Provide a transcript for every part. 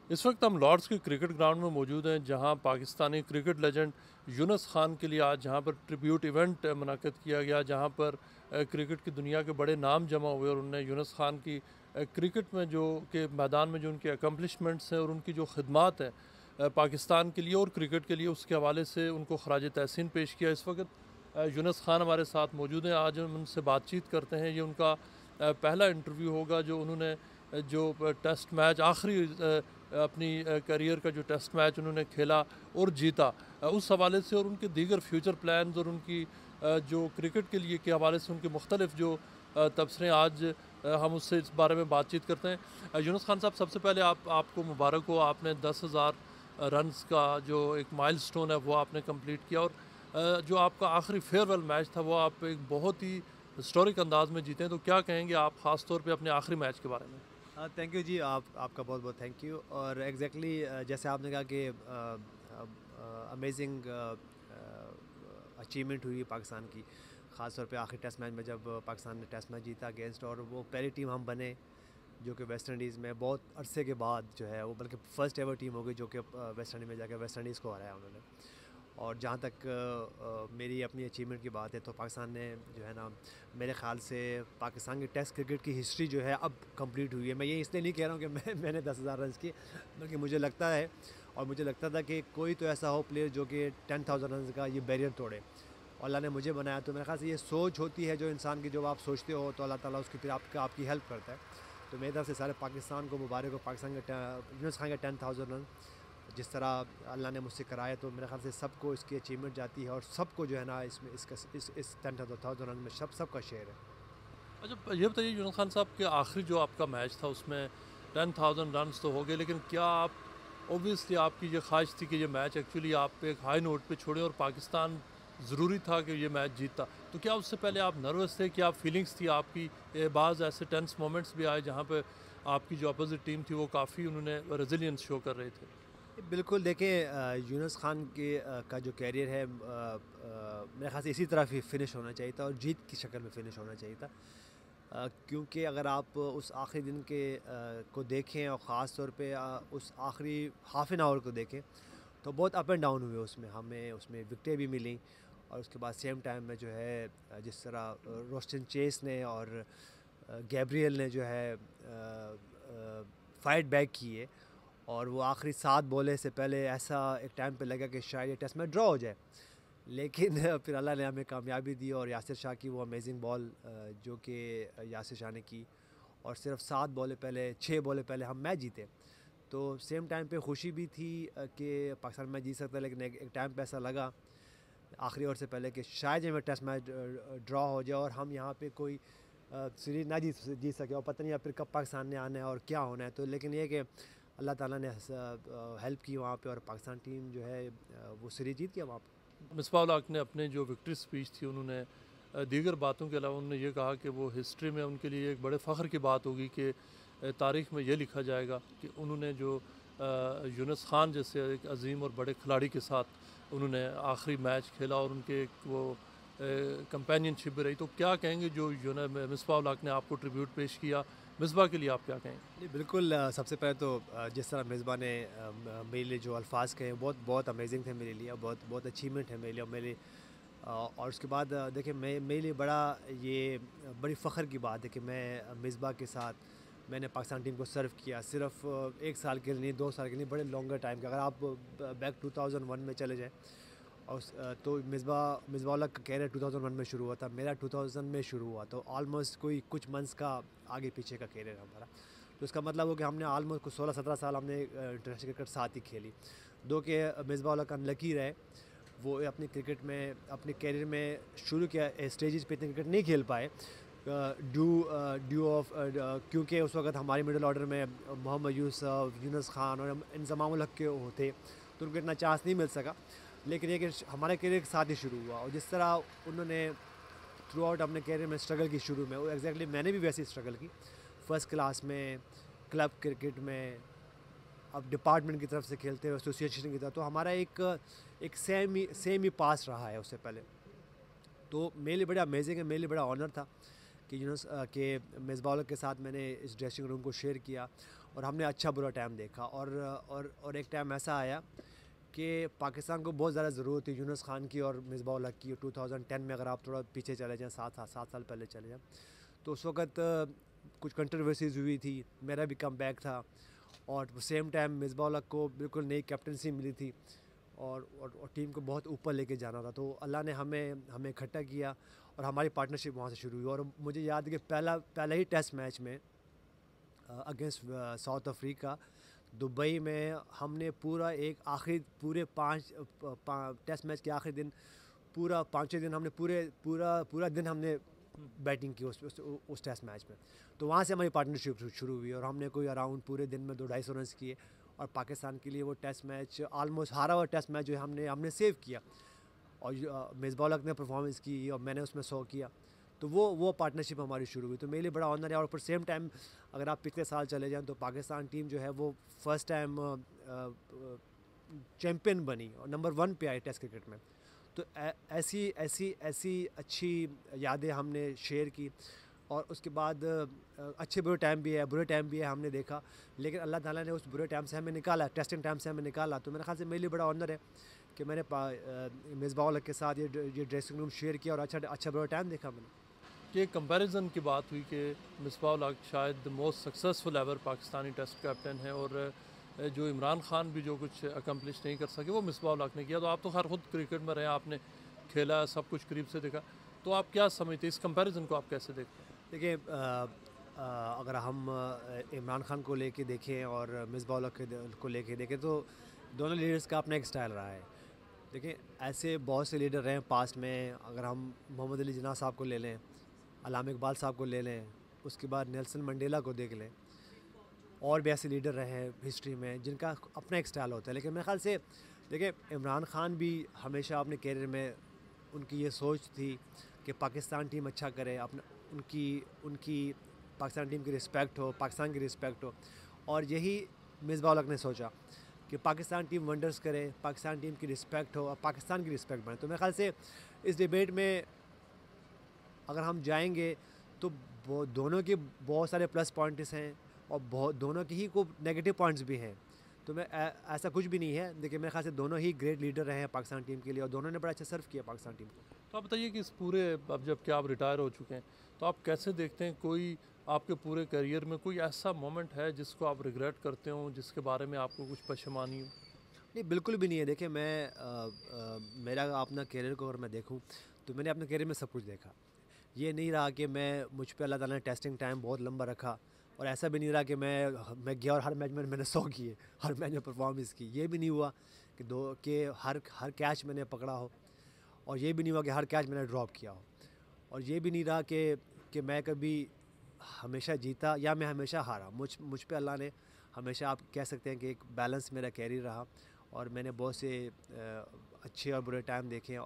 اس وقت ہم لارڈس کے کرکٹ گراؤنڈ میں موجود ہیں، جہاں پاکستانی کرکٹ لیجنڈ یونس خان کے لیے آج جہاں پر ٹریبیوٹ ایونٹ منعقد کیا گیا، جہاں پر کرکٹ کی دنیا کے بڑے نام جمع ہوئے اور انہوں نے یونس خان کی کرکٹ میں جو کہ میدان میں جو ان کے اکمپلشمنٹس ہیں اور ان کی جو خدمات ہیں پاکستان کے لیے اور کرکٹ کے لیے، اس کے حوالے سے ان کو خراج تحسین پیش کیا۔ اس وقت یونس خان ہمارے ساتھ موجود ہیں، آج ہم ان سے بات چیت کرتے ہیں۔ یہ ان کا پہلا انٹرویو ہوگا جو انہوں نے جو ٹیسٹ میچ آخری اپنی کیریئر کا جو ٹیسٹ میچ انہوں نے کھیلا اور جیتا، اس حوالے سے اور ان کے دیگر فیوچر پلانز اور ان کی جو کرکٹ کے لیے کے حوالے سے ان کے مختلف جو تبصرے آج ہم اس سے اس بارے میں بات چیت کرتے ہیں۔ یونس خان صاحب، سب سے پہلے آپ کو مبارک ہو، آپ نے 10,000 رنز کا جو ایک مائل سٹون ہے وہ آپ نے کمپلیٹ کیا، اور جو آپ کا آخری فیئر ویل میچ تھا وہ آپ ایک بہت ہی ہسٹورک انداز میں جیتے ہیں، تو کیا کہیں گے آپ خاص طور پہ اپنے آخری میچ کے بارے میں؟ تھینک یو جی، آپ کا بہت بہت تھینک یو۔ اور ایگزیکٹلی جیسے آپ نے کہا کہ امیزنگ اچیومنٹ ہوئی پاکستان کی، خاص طور پہ آخری ٹیسٹ میچ میں جب پاکستان نے ٹیسٹ میچ جیتا اگینسٹ، اور وہ پہلی ٹیم ہم بنے جو کہ ویسٹ انڈیز میں بہت عرصے کے بعد جو ہے وہ، بلکہ فرسٹ ایور ٹیم ہو گئی جو کہ ویسٹ انڈیز میں جا کے ویسٹ انڈیز کو ہرایا انہوں نے۔ اور جہاں تک میری اپنی اچیومنٹ کی بات ہے تو پاکستان نے جو ہے نا، میرے خیال سے پاکستان کی ٹیسٹ کرکٹ کی ہسٹری جو ہے اب کمپلیٹ ہوئی ہے۔ میں یہ اس لیے نہیں کہہ رہا ہوں کہ میں نے 10,000 رنز کی، بلکہ مجھے لگتا ہے اور مجھے لگتا تھا کہ کوئی تو ایسا ہو پلیئر جو کہ 10,000 رنز کا یہ بیریئر توڑے، اور اللہ نے مجھے بنایا۔ تو میرے خیال سے یہ سوچ ہوتی ہے جو انسان کی، جو آپ سوچتے ہو تو اللہ تعالیٰ اس کی پھر آپ کی ہیلپ کرتا ہے۔ تو میری طرف سے سارے پاکستان کو مبارک ہو، پاکستان کے یونس خان کے 10,000 رن جس طرح اللہ نے مجھ سے کرایا، تو میرے خیال سے سب کو اس کی اچیومنٹ جاتی ہے، اور سب کو جو ہے نا اس میں اس 10,000 رن میں سب کا شیئر ہے۔ اچھا، یہ بتائیے یونس خان صاحب کہ آخری جو آپ کا میچ تھا اس میں 10,000 رنز تو ہو گئے، لیکن کیا آپ اوبویسلی آپ کی یہ خواہش تھی کہ یہ میچ ایکچولی آپ ایک ہائی نوٹ پہ چھوڑیں اور پاکستان ضروری تھا کہ یہ میچ جیتتا، تو کیا اس سے پہلے آپ نروس تھے؟ کیا فیلنگس تھی آپ کی؟ بعض ایسے ٹینس مومنٹس بھی آئے جہاں پہ آپ کی جو اپوزٹ ٹیم تھی وہ کافی انہوں نے ریزیلینس شو کر رہے تھے۔ بالکل، دیکھیں یونس خان کا جو کیریئر ہے میرے خیال سے اسی طرح فنش ہونا چاہیے تھا، اور جیت کی شکل میں فنش ہونا چاہیے تھا، کیونکہ اگر آپ اس آخری دن کو دیکھیں، اور خاص طور پہ اس آخری ہاف این آور کو دیکھیں، تو بہت اپ اینڈ ڈاؤن ہوئے اس میں، ہمیں اس میں وکٹیں بھی ملیں، اور اس کے بعد سیم ٹائم میں جو ہے جس طرح روسٹن چیس نے اور گیبریل نے جو ہے فائٹ بیک کیے، اور وہ آخری 7 بولے سے پہلے ایسا ایک ٹائم پہ لگا کہ شاید یہ ٹیسٹ میں ڈرا ہو جائے، لیکن پھر اللہ نے ہمیں کامیابی دی، اور یاسر شاہ کی وہ امیزنگ بال جو کہ یاسر شاہ نے کی، اور صرف 7 بولے پہلے 6 بولے پہلے ہم میچ جیتے۔ تو سیم ٹائم پہ خوشی بھی تھی کہ پاکستان میچ جیت سکتا ہے، لیکن ایک ٹائم پہ ایسا لگا آخری اوور سے پہلے کہ شاید یہ ٹیسٹ میچ ڈرا ہو جائے اور ہم یہاں پہ کوئی سیریز نہ جیت سکے، اور پتہ نہیں پھر کب پاکستان نے آنا ہے اور کیا ہونا ہے۔ تو لیکن یہ کہ اللہ تعالیٰ نے ہیلپ کی وہاں پہ، اور پاکستان ٹیم جو ہے وہ سیریز جیت گیا وہاں پہ۔ مصباح الحق نے اپنے جو وکٹری سپیچ تھی انہوں نے دیگر باتوں کے علاوہ انہوں نے یہ کہا کہ وہ ہسٹری میں ان کے لیے ایک بڑے فخر کی بات ہوگی کہ تاریخ میں یہ لکھا جائے گا کہ انہوں نے جو یونس خان جیسے ایک عظیم اور بڑے کھلاڑی کے ساتھ انہوں نے آخری میچ کھیلا، اور ان کے ایک وہ کمپینین شپ بھی رہی۔ تو کیا کہیں گے جو مصباح الحق نے آپ کو ٹریبیوٹ پیش کیا، مصباح کے لیے آپ کیا کہیں گے؟ جی بالکل، سب سے پہلے تو جس طرح مصباح نے میرے لیے جو الفاظ کہے بہت بہت امیزنگ تھے میرے لیے، بہت بہت اچیومنٹ ہے میرے لیے، اور اس کے بعد دیکھیں میرے لیے بڑی فخر کی بات ہے کہ میں مصباح کے ساتھ میں نے پاکستان ٹیم کو سرو کیا، صرف 1 سال کے لیے نہیں، 2 سال کے لیے، بڑے لانگر ٹائم کے۔ اگر آپ بیک 2001 میں چلے جائیں، اور تو مصباح الحق کا کیریئر 2001 میں شروع ہوا تھا، میرا 2000 میں شروع ہوا، تو آلموسٹ کوئی کچھ منتھس کا آگے پیچھے کا کیریئر ہمارا۔ تو اس کا مطلب ہو کہ ہم نے آلموسٹ 16-17 سال ہم نے انٹرنیشنل کرکٹ ساتھ ہی کھیلی، دو کہ مصباح الحق انلکی رہے، وہ اپنی کرکٹ میں اپنے کیریئر میں شروع کیا اسٹیجز پہ اتنے کرکٹ نہیں کھیل پائے ڈیو آف کیونکہ اس وقت ہماری مڈل آرڈر میں محمد یوسف، یونس خان اور انضمام الحق کے ہوتے، تو ان کو اتنا چانس نہیں مل سکا، لیکن یہ کہ ہمارے کیریئر کے ساتھ ہی شروع ہوا، اور جس طرح انہوں نے تھرو آؤٹ اپنے کیریئر میں اسٹرگل کی شروع میں، وہ ایگزیکٹلی میں نے بھی ویسے اسٹرگل کی، فرسٹ کلاس میں، کلب کرکٹ میں، اب ڈپارٹمنٹ کی طرف سے کھیلتے ہوئے ایسوسیشن کی طرف، تو ہمارا ایک سیم ہی پاس رہا ہے اس سے پہلے۔ تو میرے لیے بڑا امیزنگ ہے، میرے لیے بڑا آنر تھا کہ مصباح الحق کے ساتھ میں نے اس ڈریسنگ روم کو شیئر کیا، اور ہم نے اچھا برا ٹائم دیکھا، اور ایک ٹائم ایسا آیا کہ پاکستان کو بہت زیادہ ضرورت تھی یونس خان کی اور مصباح الحق کی. 2010 میں اگر آپ تھوڑا پیچھے چلے جائیں، 7 سال پہلے چلے جائیں، تو اس وقت کچھ کنٹروورسیز ہوئی تھی، میرا بھی کم بیک تھا، اور سیم ٹائم مصباح الحق کو بالکل نئی کیپٹنسی ملی تھی، اور ٹیم کو بہت اوپر لے کے جانا تھا. تو اللہ نے ہمیں اکٹھا کیا اور ہماری پارٹنرشپ وہاں سے شروع ہوئی. اور مجھے یاد ہے کہ پہلا ہی ٹیسٹ میچ میں اگینسٹ ساؤتھ افریقہ دبئی میں، ہم نے پورا پورے 5 ٹیسٹ میچ کے آخری دن، پورا 5 دن ہم نے پورا دن ہم نے بیٹنگ کی اس ٹیسٹ میچ میں. تو وہاں سے ہماری پارٹنرشپ شروع ہوئی، اور ہم نے کوئی اراؤنڈ پورے دن میں 200-250 رنس کیے، اور پاکستان کے لیے وہ ٹیسٹ میچ آلموسٹ ہارا ہوا ٹیسٹ میچ جو ہم نے سیو کیا، اور مصباح الحق نے پرفارمنس کی اور میں نے اس میں 100 کیا. تو وہ پارٹنرشپ ہماری شروع ہوئی. تو میرے لیے بڑا آنر ہے. اور پر سیم ٹائم اگر آپ پچھلے سال چلے جائیں تو پاکستان ٹیم جو ہے وہ فرسٹ ٹائم چیمپئن بنی اور نمبر 1 پہ آئی ٹیسٹ کرکٹ میں. تو ایسی اچھی یادیں ہم نے شیئر کی. اور اس کے بعد اچھے برے ٹائم بھی ہے، برے ٹائم بھی ہے، ہم نے دیکھا، لیکن اللہ تعالیٰ نے اس برے ٹائم سے ہمیں نکالا، ٹیسٹنگ ٹائم سے ہمیں نکالا. تو میرے خیال سے میرے لیے بڑا آنر ہے کہ میں نے مصباح الحق کے ساتھ یہ ڈریسنگ روم شیئر کیا، اور اچھا برا ٹائم دیکھا میں نے. یہ کمپیریزن کی بات ہوئی کہ مصباح الحق شاید most successful ever Pakistani test captain ہے، اور جو عمران خان بھی جو کچھ اکمپلش نہیں کر سکے وہ مصباح الحق نے کیا. تو آپ تو خیر خود کرکٹ میں رہے، آپ نے کھیلا، سب کچھ قریب سے دیکھا، تو آپ کیا سمجھتے ہیں اس کمپیریزن کو، آپ کیسے دیکھتے ہیں؟ دیکھیے، اگر ہم عمران خان کو لے کے دیکھیں اور مصباح الحق کو لے کے دیکھیں تو دونوں لیڈرز کا اپنا ایک سٹائل رہا ہے. دیکھیں، ایسے بہت سے لیڈر رہے ہیں پاسٹ میں. اگر ہم محمد علی جناح صاحب کو لے لیں، علامہ اقبال صاحب کو لے لیں، اس کے بعد نیلسن منڈیلا کو دیکھ لیں، اور بھی ایسے لیڈر رہے ہیں ہسٹری میں جن کا اپنا ایک سٹائل ہوتا ہے. لیکن میرے خیال سے دیکھیں، عمران خان بھی ہمیشہ اپنے کیریئر میں ان کی یہ سوچ تھی کہ پاکستان ٹیم اچھا کرے، ان کی پاکستان ٹیم کی رسپیکٹ ہو، پاکستان کی رسپیکٹ ہو. اور یہی مصباح الحق نے سوچا کہ پاکستان ٹیم ونڈرز کرے، پاکستان ٹیم کی رسپیکٹ ہو اور پاکستان کی رسپیکٹ بنے. تو میرے خیال سے اس ڈیبیٹ میں اگر ہم جائیں گے تو دونوں کے بہت سارے پلس پوائنٹس ہیں، اور دونوں کے ہی کو نیگیٹو پوائنٹس بھی ہیں. تو میں ایسا کچھ بھی نہیں ہے. دیکھیں، میرے خیال سے دونوں ہی گریٹ لیڈر رہے ہیں پاکستان ٹیم کے لیے، اور دونوں نے بڑا اچھا سرو کیا پاکستان ٹیم کو. تو آپ بتائیے کہ اس پورے، اب جب کہ آپ ریٹائر ہو چکے ہیں، تو آپ کیسے دیکھتے ہیں کوئی آپ کے پورے کیریئر میں کوئی ایسا مومنٹ ہے جس کو آپ ریگریٹ کرتے ہوں، جس کے بارے میں آپ کو کچھ پشیمانی ہو؟ نہیں، بالکل بھی نہیں ہے. دیکھیں، میں میرا اپنا کیریئر کو اگر میں دیکھوں تو میں نے اپنے کیریئر میں سب کچھ دیکھا. یہ نہیں رہا کہ مجھ پہ اللہ تعالیٰ نے ٹیسٹنگ ٹائم بہت لمبا رکھا، اور ایسا بھی نہیں رہا کہ میں گیا اور ہر میچ میں نے 100 کیے، ہر میچ میں پرفارمنس کی. یہ بھی نہیں ہوا کہ ہر کیچ میں نے پکڑا ہو، اور یہ بھی نہیں ہوا کہ ہر کیچ میں نے ڈراپ کیا ہو. اور یہ بھی نہیں رہا کہ میں کبھی ہمیشہ جیتا یا میں ہمیشہ ہارا. مجھ پہ اللہ نے ہمیشہ، آپ کہہ سکتے ہیں کہ ایک بیلنس میرا کیریئر رہا، اور میں نے بہت سے اچھے اور برے ٹائم دیکھے،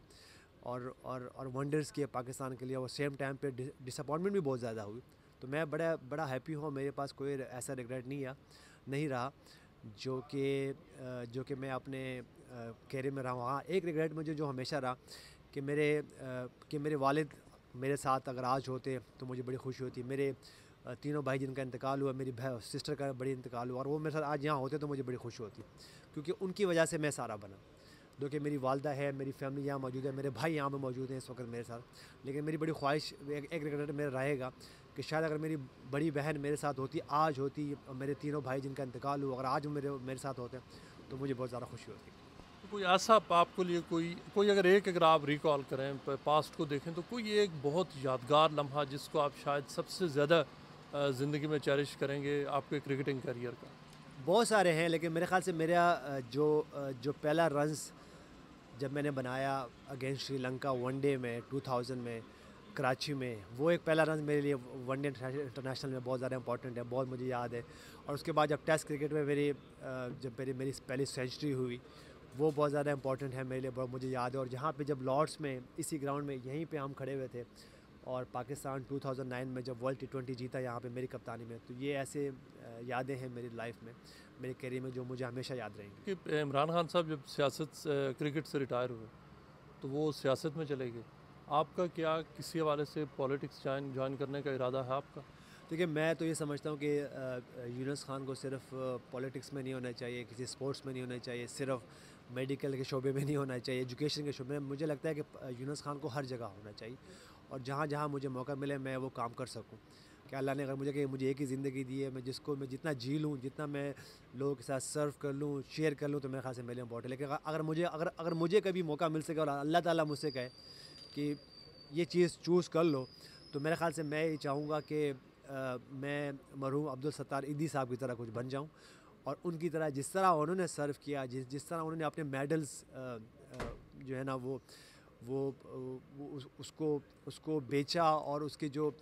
اور ونڈرز کیے پاکستان کے لیے. اور سیم ٹائم پہ ڈس اپوائنٹمنٹ بھی بہت زیادہ ہوئی. تو میں بڑا ہیپی ہوں. میرے پاس کوئی ایسا ریگریٹ نہیں رہا جو کہ میں اپنے کیریئر میں رہا ہوں. ہاں، ایک ریگریٹ مجھے جو ہمیشہ رہا کہ میرے والد میرے ساتھ اگر آج ہوتے تو مجھے بڑی خوشی ہوتی. میرے 3 بھائی جن کا انتقال ہوا، میری سسٹر کا بڑی انتقال ہوا، اور وہ میرے ساتھ آج یہاں ہوتے تو مجھے بڑی خوشی ہوتی، کیونکہ ان کی وجہ سے میں سارا بنا. جو کہ میری والدہ ہے، میری فیملی یہاں موجود ہے، میرے بھائی یہاں پہ موجود ہیں اس وقت میرے ساتھ. لیکن میری بڑی خواہش، ایک ریگریٹ میرا رہے گا کہ شاید اگر میری بڑی بہن میرے ساتھ ہوتی، آج ہوتی، اور میرے 3 بھائی جن کا انتقال ہوا اگر آج میرے ساتھ ہوتے تو مجھے بہت زیادہ خوشی ہوتی. کوئی ایسا آپ کو لیے کوئی اگر آپ ریکال کریں، پاسٹ کو دیکھیں، تو کوئی ایک بہت یادگار لمحہ جس کو آپ شاید سب سے زیادہ زندگی میں چیریش کریں گے آپ کے کرکٹنگ کیریئر کا؟ بہت سارے ہیں، لیکن میرے خیال سے میرا جو پہلا رنز جب میں نے بنایا against Sri Lanka one day میں 2000 میں کراچی میں، وہ ایک پہلا رنز میرے لیے ون ڈے انٹرنیشنل میں بہت زیادہ امپورٹنٹ ہے، بہت مجھے یاد ہے. اور اس کے بعد جب ٹیسٹ کرکٹ میں میری پہلی سینچری ہوئی، وہ بہت زیادہ امپورٹنٹ ہے میرے لیے، بہت مجھے یاد ہے. اور جہاں پہ جب لارڈس میں اسی گراؤنڈ میں یہیں پہ ہم کھڑے ہوئے تھے، اور پاکستان 2009 میں جب ورلڈ T20 جیتا یہاں پہ میری کپتانی میں. تو یہ ایسے یادیں ہیں میری لائف میں، میرے کیریئر میں، جو مجھے ہمیشہ یاد رہیں گی. کہ عمران خان صاحب جب کرکٹ سے ریٹائر ہوئے تو وہ سیاست میں چلے گئے. آپ کا کیا کسی حوالے سے پالیٹکس جوائن کرنے کا ارادہ ہے آپ کا؟ دیکھیے میں تو یہ سمجھتا ہوں کہ یونس خان کو صرف پولیٹکس میں نہیں ہونا چاہیے، کسی اسپورٹس میں نہیں ہونا چاہیے، صرف میڈیکل کے شعبے میں نہیں ہونا چاہیے، ایجوکیشن کے شعبے میں. مجھے لگتا ہے کہ یونس خان کو ہر جگہ ہونا چاہیے، اور جہاں جہاں مجھے موقع ملے میں وہ کام کر سکوں. کہ اللہ نے اگر مجھے ایک ہی زندگی دی ہے، میں جتنا جی لوں، جتنا میں لوگوں کے ساتھ سرو کر لوں، شیئر کر لوں، تو میرے خیال سے میرے لیے امپورٹنٹ ہے. لیکن اگر مجھے کبھی موقع مل سکے اور اللہ تعالیٰ مجھ سے کہے کہ یہ چیز چوز کر لو، تو میرے خیال سے میں یہ چاہوں گا کہ میں مرحوم عبدالستار ایدھی صاحب کی طرح کچھ بن جاؤں، اور ان کی طرح جس طرح انہوں نے سرو کیا، جس طرح انہوں نے اپنے میڈلز جو ہے نا وہ اس کو بیچا، اور اس کے جو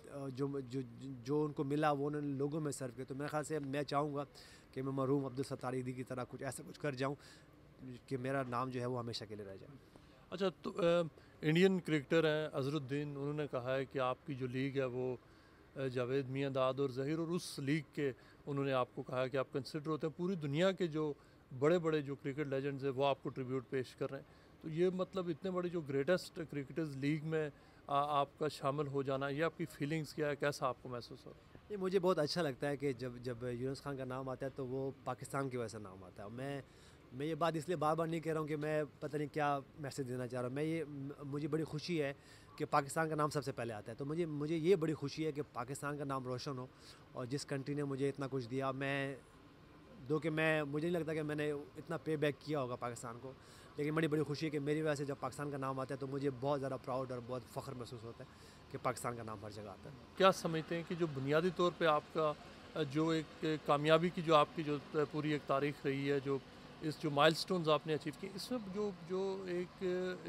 ان کو ملا وہ انہوں نے لوگوں میں سرو کیا. تو میرے خیال سے میں چاہوں گا کہ میں مرحوم عبدالستار ایدھی کی طرح ایسا کچھ کر جاؤں کہ میرا نام جو ہے وہ ہمیشہ کے لیے رہ جائے. اچھا، تو انڈین کرکٹر ہیں اظہر الدین، انہوں نے کہا ہے کہ آپ کی جو لیگ ہے وہ جاوید میاں داد اور ظہیر، اور اس لیگ کے انہوں نے آپ کو کہا کہ آپ کنسیڈر ہوتے ہیں پوری دنیا کے جو بڑے بڑے جو کرکٹ لیجنڈز ہیں وہ آپ کو ٹریبیوٹ پیش کر رہے ہیں. تو یہ مطلب اتنے بڑے جو گریٹسٹ کرکٹرز لیگ میں آپ کا شامل ہو جانا، یہ آپ کی فیلنگز کیا ہے، کیسا آپ کو محسوس ہو؟ یہ مجھے بہت اچھا لگتا ہے کہ جب یونس خان کا نام آتا ہے تو وہ پاکستان کی وجہ سے نام آتا ہے. میں یہ بات اس لیے بار بار نہیں کہہ رہا ہوں کہ میں پتہ نہیں کیا میسج دینا چاہ رہا ہوں. مجھے بڑی خوشی ہے کہ پاکستان کا نام سب سے پہلے آتا ہے. تو مجھے یہ بڑی خوشی ہے کہ پاکستان کا نام روشن ہو، اور جس کنٹری نے مجھے اتنا کچھ دیا، مجھے نہیں لگتا کہ میں نے اتنا پے بیک کیا ہوگا پاکستان کو، لیکن بڑی خوشی ہے کہ میری وجہ سے جب پاکستان کا نام آتا ہے تو مجھے بہت زیادہ پراؤڈ اور بہت فخر محسوس ہوتا ہے کہ پاکستان کا نام ہر جگہ آتا ہے. کیا سمجھتے ہیں کہ جو بنیادی طور پہ آپ کا جو ایک کامیابی کی جو آپ کی جو پوری ایک تاریخ رہی ہے، جو مائل سٹونز آپ نے اچیو کی، اس میں جو ایک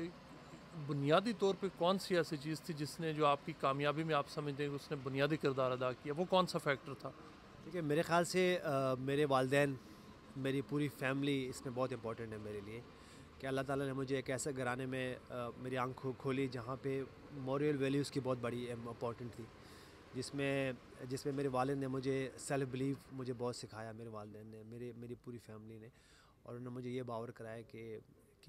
بنیادی طور پہ کون سی ایسی چیز تھی جس نے جو آپ کی کامیابی میں آپ سمجھتے ہیں کہ اس نے بنیادی کردار ادا کیا، وہ کون سا فیکٹر تھا؟ دیکھیے میرے خیال سے میرے والدین، میری پوری فیملی اس میں بہت امپورٹنٹ ہے میرے لیے. کہ اللہ تعالیٰ نے مجھے ایک ایسے گھرانے میں میری آنکھ کھولی جہاں پہ مورل ویلیوز کی بہت بڑی امپورٹنٹ تھی، جس میں میرے والد نے مجھے سیلف بلیو مجھے بہت سکھایا. میرے والدین نے، میری پوری فیملی نے، اور انہوں نے مجھے یہ باور کرایا کہ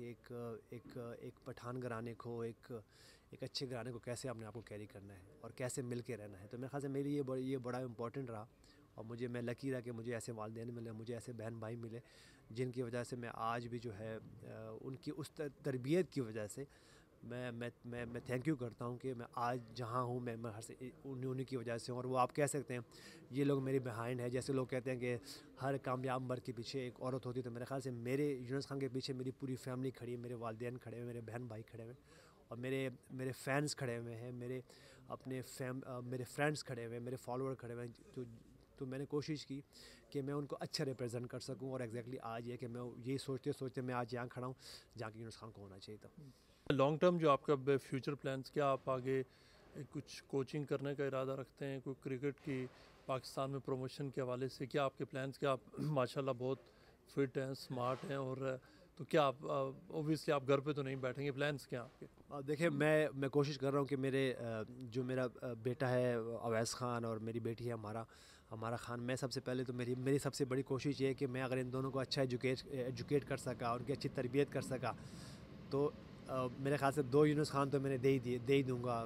ایک پٹھان گھرانے کو، ایک اچھے گھرانے کو کیسے اپنے آپ کو کیری کرنا ہے اور کیسے مل کے رہنا ہے. تو میرے خیال سے میرے لیے یہ بڑا امپورٹنٹ رہا، اور میں لکی رہا کہ مجھے ایسے والدین ملے، مجھے ایسے بہن بھائی ملے جن کی وجہ سے میں آج بھی جو ہے ان کی اس تربیت کی وجہ سے میں تھینک یو کرتا ہوں کہ میں آج جہاں ہوں میں ہر سے انہیں کی وجہ سے ہوں. اور وہ آپ کہہ سکتے ہیں یہ لوگ میری بہائنڈ ہے، جیسے لوگ کہتے ہیں کہ ہر کامیاب مرد کے پیچھے ایک عورت ہوتی ہے. تو میرے خیال سے میرے یونس خان کے پیچھے میری پوری فیملی کھڑی ہے، میرے والدین کھڑے ہوئے، میرے بہن بھائی کھڑے ہوئے، اور میرے فینس کھڑے ہوئے ہیں، میرے فرینڈس کھڑے ہوئے ہیں، میرے فالوور کھڑے ہوئے ہیں. تو میں نے کوشش کی کہ میں ان کو اچھا ریپرزینٹ کر سکوں، اور ایگزیکٹلی آج یہ کہ میں یہی سوچتے میں آج یہاں کھڑا ہوں جہاں کہ یونس خان کو ہونا چاہیے تھا. لانگ ٹرم جو آپ کا فیوچر پلانس، کیا آپ آگے کچھ کوچنگ کرنے کا ارادہ رکھتے ہیں؟ کوئی کرکٹ کی پاکستان میں پروموشن کے حوالے سے کیا آپ کے پلانس؟ کیا آپ ماشاءاللہ بہت فٹ ہیں، سمارٹ ہیں، اور تو کیا آپ اوبویسلی آپ گھر پہ تو نہیں بیٹھیں گے، پلانس کیا آپ کے؟ دیکھیں میں کوشش کر رہا ہوں کہ میرا بیٹا ہے اویس خان اور میری بیٹی ہے ہمارا خان، میں سب سے پہلے تو میری سب سے بڑی کوشش یہ ہے کہ میں اگر ان دونوں کو اچھا ایجوکیٹ کر سکا، ان کی اچھی تربیت کر سکا، تو میرے خیال سے 2 یونس خان تو میں نے دے ہی دوں گا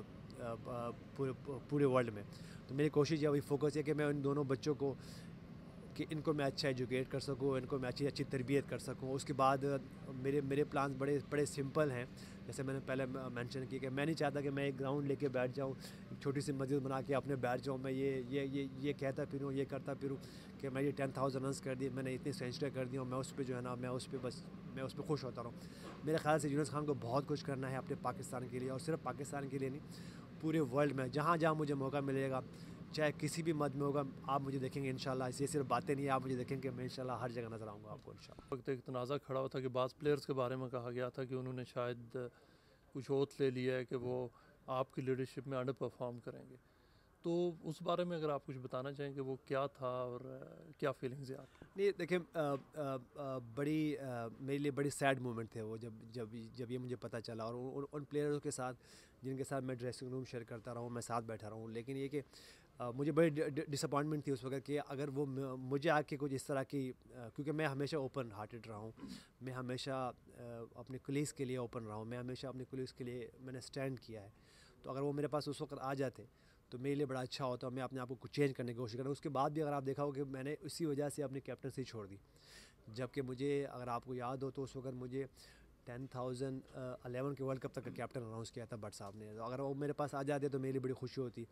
پورے ورلڈ میں. تو میری کوشش یہ وہی فوکس ہے کہ میں ان دونوں بچوں کو، کہ ان کو میں اچھا ایجوکیٹ کر سکوں، ان کو میں اچھی تربیت کر سکوں. اس کے بعد میرے پلانس بڑے سمپل ہیں. جیسے میں نے پہلے مینشن کی کہ میں نہیں چاہتا کہ میں ایک گراؤنڈ لے کے بیٹھ جاؤں، ایک چھوٹی سی مسجد بنا کے اپنے بیٹھ جاؤں، میں یہ کہتا پھروں، یہ کرتا پھروں کہ میں یہ 10,000 رنس کر دی، میں نے اتنی سینچری کر دی، اور میں اس پہ جو ہے نا میں اس پہ خوش ہوتا رہوں. میرے خیال سے یونس خان کو بہت کچھ کرنا ہے اپنے پاکستان کے لیے، اور صرف پاکستان کے لیے نہیں، پورے ورلڈ میں جہاں جہاں مجھے موقع ملے گا، چاہے کسی بھی مد میں ہوگا، آپ مجھے دیکھیں گے انشاءاللہ. یہ صرف باتیں نہیں ہیں، آپ مجھے دیکھیں گے، میں انشاءاللہ ہر جگہ نظر آؤں گا آپ کو انشاءاللہ. وقت ایک تنازع کھڑا ہوا تھا کہ بعض پلیئرز کے بارے میں کہا گیا تھا کہ انہوں نے شاید کچھ اوتھ لے لیا ہے کہ وہ آپ کی لیڈرشپ میں انڈر پرفارم کریں گے. تو اس بارے میں اگر آپ کچھ بتانا چاہیں کہ وہ کیا تھا اور کیا فیلنگز ہیں آپ کی؟ نہیں دیکھیں، میرے لیے بڑی سیڈ مومنٹ تھے وہ، جب یہ مجھے پتہ چلا، اور ان پلیئروں کے ساتھ جن کے ساتھ میں ڈریسنگ روم شیئر کرتا رہا ہوں، میں ساتھ بیٹھا رہا ہوں. لیکن یہ کہ مجھے بڑی ڈس اپوائنٹمنٹ تھی اس وقت کہ اگر وہ مجھے آ کے کچھ اس طرح کی، کیونکہ میں ہمیشہ اوپن ہارٹیڈ رہا ہوں، میں ہمیشہ اپنے کولیگس کے لیے اوپن رہا ہوں، میں ہمیشہ اپنے کولیگس کے لیے میں نے اسٹینڈ کیا ہے. تو اگر وہ میرے پاس اس وقت آ جاتے تو میرے لیے بڑا اچھا ہوتا ہے. میں اپنے آپ کو کچھ چینج کرنے کی کوشش کرتا ہوں. اس کے بعد بھی اگر آپ دیکھا ہو کہ میں نے اسی وجہ سے اپنی کیپٹنسی چھوڑ دی, جبکہ مجھے, اگر آپ کو یاد ہو تو اس وقت مجھے 2011 کے ورلڈ کپ تک کا کیپٹن اناؤنس کیا تھا بٹ صاحب نے. اگر وہ میرے پاس آ جاتے تو میرے لیے بڑی خوشی ہوتی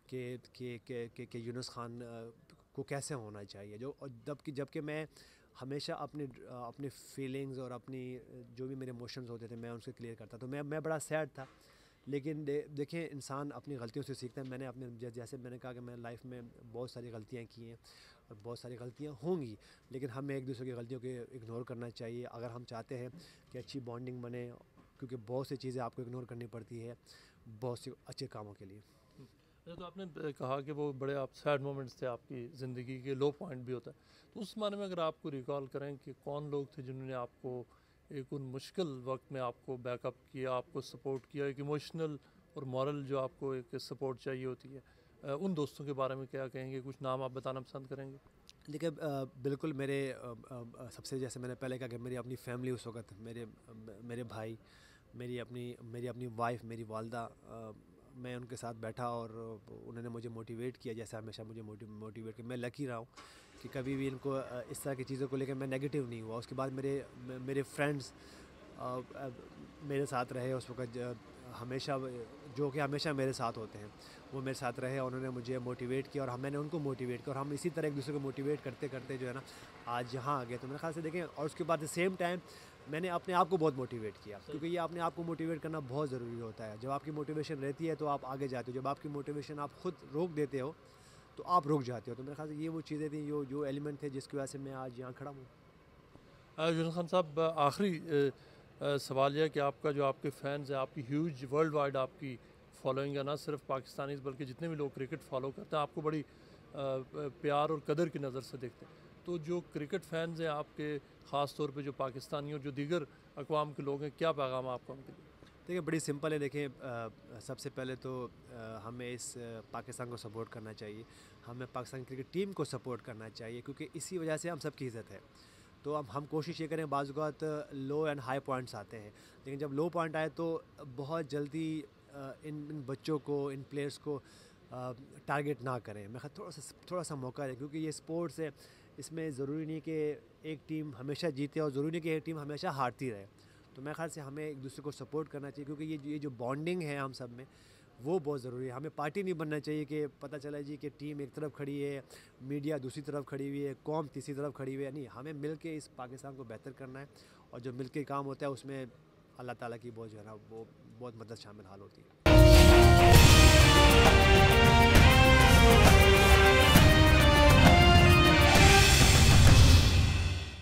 کہ یونس خان کو کیسے ہونا چاہیے. جبکہ میں ہمیشہ اپنے فیلنگز اور اپنی جو بھی میرے ایموشنز ہوتے تھے میں ان سے کلیئر کرتا. تو میں بڑا سیڈ تھا, لیکن دیکھیں انسان اپنی غلطیوں سے سیکھتا ہے. میں نے جیسے میں نے کہا کہ میں لائف میں بہت ساری غلطیاں کی ہیں اور بہت ساری غلطیاں ہوں گی, لیکن ہمیں ایک دوسرے کی غلطیوں کو اگنور کرنا چاہیے اگر ہم چاہتے ہیں کہ اچھی بانڈنگ بنے, کیونکہ بہت سی چیزیں آپ کو اگنور کرنی پڑتی ہے بہت سے اچھے کاموں کے لیے. تو آپ نے کہا کہ وہ بڑے آپ سیڈ مومنٹس تھے, آپ کی زندگی کے لو پوائنٹ بھی ہوتا ہے, تو اس معنی میں اگر آپ کو ریکال کریں کہ کون لوگ تھے جنہوں نے آپ کو ایک ان مشکل وقت میں آپ کو بیک اپ کیا, آپ کو سپورٹ کیا, ایک ایموشنل اور مورل جو آپ کو ایک سپورٹ چاہیے ہوتی ہے, ان دوستوں کے بارے میں کیا کہیں گے؟ کچھ نام آپ بتانا پسند کریں گے؟ دیکھیے بالکل, میرے سب سے, جیسے میں نے پہلے کہا کہ میری اپنی فیملی اس وقت, میرے بھائی, میری اپنی وائف, میری والدہ, میں ان کے ساتھ بیٹھا اور انہوں نے مجھے موٹیویٹ کیا جیسے ہمیشہ مجھے موٹیویٹ کیا. میں لکی رہا ہوں کہ کبھی بھی ان کو اس طرح کی چیزوں کو لے کے میں نیگیٹیو نہیں ہوا. اس کے بعد میرے فرینڈس میرے ساتھ رہے اس وقت ہمیشہ, جو کہ ہمیشہ میرے ساتھ ہوتے ہیں, وہ میرے ساتھ رہے, انہوں نے مجھے موٹیویٹ کیا اور میں نے ان کو موٹیویٹ کیا, اور ہم اسی طرح ایک دوسرے کو موٹیویٹ کرتے کرتے جو ہے نا آج یہاں آ گئے. تو میرے خیال سے دیکھیں, اور اس کے بعد سیم ٹائم میں نے اپنے آپ کو بہت موٹیویٹ کیا, کیونکہ یہ اپنے آپ کو موٹیویٹ کرنا بہت ضروری ہوتا ہے. جب آپ کی موٹیویشن رہتی ہے تو آپ آگے جاتے ہو, جب آپ کی موٹیویشن آپ خود روک دیتے ہو تو آپ رک جاتے ہو. تو میرے خیال سے یہ وہ چیزیں تھیں جو ایلیمنٹ تھے جس کی وجہ سے میں آج یہاں کھڑا ہوں. یونس خان صاحب, آخری سوال یہ ہے کہ آپ کا جو آپ کے فینز ہیں, آپ کی ہیوج ورلڈ وائڈ آپ کی فالوئنگ ہے, نہ صرف پاکستانیز بلکہ جتنے بھی لوگ کرکٹ فالو کرتے ہیں آپ کو بڑی پیار اور قدر کی نظر سے دیکھتے ہیں, تو جو کرکٹ فینز ہیں آپ کے, خاص طور پہ جو پاکستانی اور جو دیگر اقوام کے لوگ ہیں, کیا پیغام آپ کو ان کے لیے؟ دیکھیں بڑی سمپل ہے. دیکھیں سب سے پہلے تو ہمیں اس پاکستان کو سپورٹ کرنا چاہیے, ہمیں پاکستان کرکٹ ٹیم کو سپورٹ کرنا چاہیے, کیونکہ اسی وجہ سے ہم سب کی عزت ہے. تو اب ہم کوشش یہ کریں, بعض اوقات لو اینڈ ہائی پوائنٹس آتے ہیں, لیکن جب لو پوائنٹ آئے تو بہت جلدی ان بچوں کو, ان پلیئرس کو ٹارگیٹ نہ کریں. میں تھوڑا سا موقع ہے, کیونکہ یہ سپورٹس ہے, اس میں ضروری نہیں کہ ایک ٹیم ہمیشہ جیتے اور ضروری نہیں کہ ایک ٹیم ہمیشہ ہارتی رہے. تو میرے خیال سے ہمیں ایک دوسرے کو سپورٹ کرنا چاہیے, کیونکہ یہ جو بانڈنگ ہے ہم سب میں وہ بہت ضروری ہے. ہمیں پارٹی نہیں بننا چاہیے کہ پتہ چلا جی کہ ٹیم ایک طرف کھڑی ہے, میڈیا دوسری طرف کھڑی ہوئی ہے, قوم تیسری طرف کھڑی ہوئی ہے. نہیں, ہمیں مل کے اس پاکستان کو بہتر کرنا ہے, اور جو مل کے کام ہوتا ہے اس میں اللہ تعالیٰ کی بہت جو ہے نا وہ بہت مدد شامل حال ہوتی ہے.